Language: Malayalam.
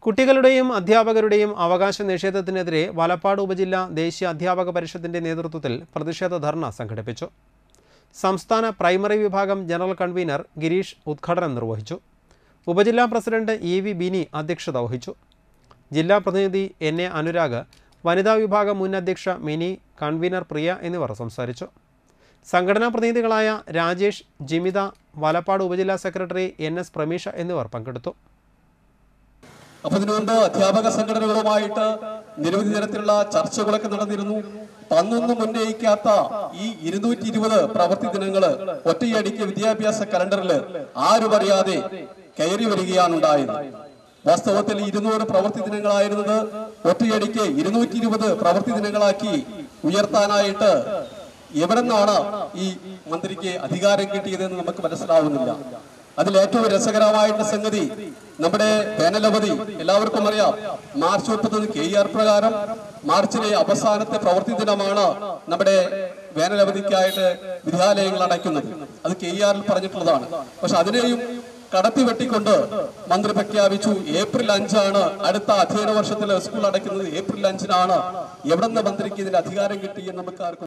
കുട്ടികളുടെയും അധ്യാപകരുടെയും അവകാശ നിഷേധത്തിനെതിരെ വലപ്പാട് ഉപജില്ല ദേശീയ അധ്യാപക പരിഷത്തിന്റെ നേതൃത്വത്തിൽ പ്രതിഷേധ ധർണ സംഘടിപ്പിച്ചു. സംസ്ഥാന പ്രൈമറി വിഭാഗം ജനറൽ കൺവീനർ ഗിരീഷ് ഉദ്ഘാടനം നിർവഹിച്ചു. ഉപജില്ലാ പ്രസിഡന്റ് ഇ.വി. ബിനി അധ്യക്ഷത വഹിച്ചു. ജില്ലാ പ്രതിനിധി എൻ.എ. അനുരാഗ്, വനിതാ വിഭാഗം മുൻ അധ്യക്ഷ മിനി, കൺവീനർ പ്രിയ എന്നിവർ സംസാരിച്ചു. സംഘടനാ പ്രതിനിധികളായ രാജേഷ്, ജിമിത, വലപ്പാട് ഉപജില്ലാ സെക്രട്ടറി എൻ.എസ്. പ്രമീഷ എന്നിവർ പങ്കെടുത്തു. അപ്പോൾ ഇതിനുമുമ്പ് അധ്യാപക സംഘടനകളുമായിട്ട് നിരവധി തരത്തിലുള്ള ചർച്ചകളൊക്കെ നടന്നിരുന്നു. അന്നൊന്നും ഉന്നയിക്കാത്ത ഈ 220 പ്രവൃത്തി ദിനങ്ങൾ ഒറ്റയടിക്ക് വിദ്യാഭ്യാസ കലണ്ടറിൽ ആരും അറിയാതെ കയറി വരികയാണ് ഉണ്ടായത്. വാസ്തവത്തിൽ 200 പ്രവൃത്തി ദിനങ്ങളായിരുന്നത് ഒറ്റയടിക്ക് 220 പ്രവൃത്തി ദിനങ്ങളാക്കി ഉയർത്താനായിട്ട് എവിടെ നിന്നാണ് ഈ മന്ത്രിക്ക് അധികാരം കിട്ടിയതെന്ന് നമുക്ക് മനസ്സിലാവുന്നില്ല. അതിൽ ഏറ്റവും രസകരമായിട്ടുള്ള സംഗതി, നമ്മുടെ വേനലവധി എല്ലാവർക്കും അറിയാം. മാർച്ച് 30 KER പ്രകാരം മാർച്ചിലെ അവസാനത്തെ പ്രവൃത്തി ദിനമാണ് നമ്മുടെ വേനലവധിക്കായിട്ട് വിദ്യാലയങ്ങൾ അടയ്ക്കുന്നത്. അത് KER പറഞ്ഞിട്ടുള്ളതാണ്. പക്ഷെ അതിനെയും കടത്തി വെട്ടിക്കൊണ്ട് മന്ത്രി പ്രഖ്യാപിച്ചു ഏപ്രിൽ 5 അടുത്ത അധ്യയന വർഷത്തിൽ സ്കൂൾ അടയ്ക്കുന്നത്. ഏപ്രിൽ 5 എവിടെ നിന്ന് മന്ത്രിക്ക് ഇതിന്റെ അധികാരം കിട്ടി എന്ന് നമുക്ക്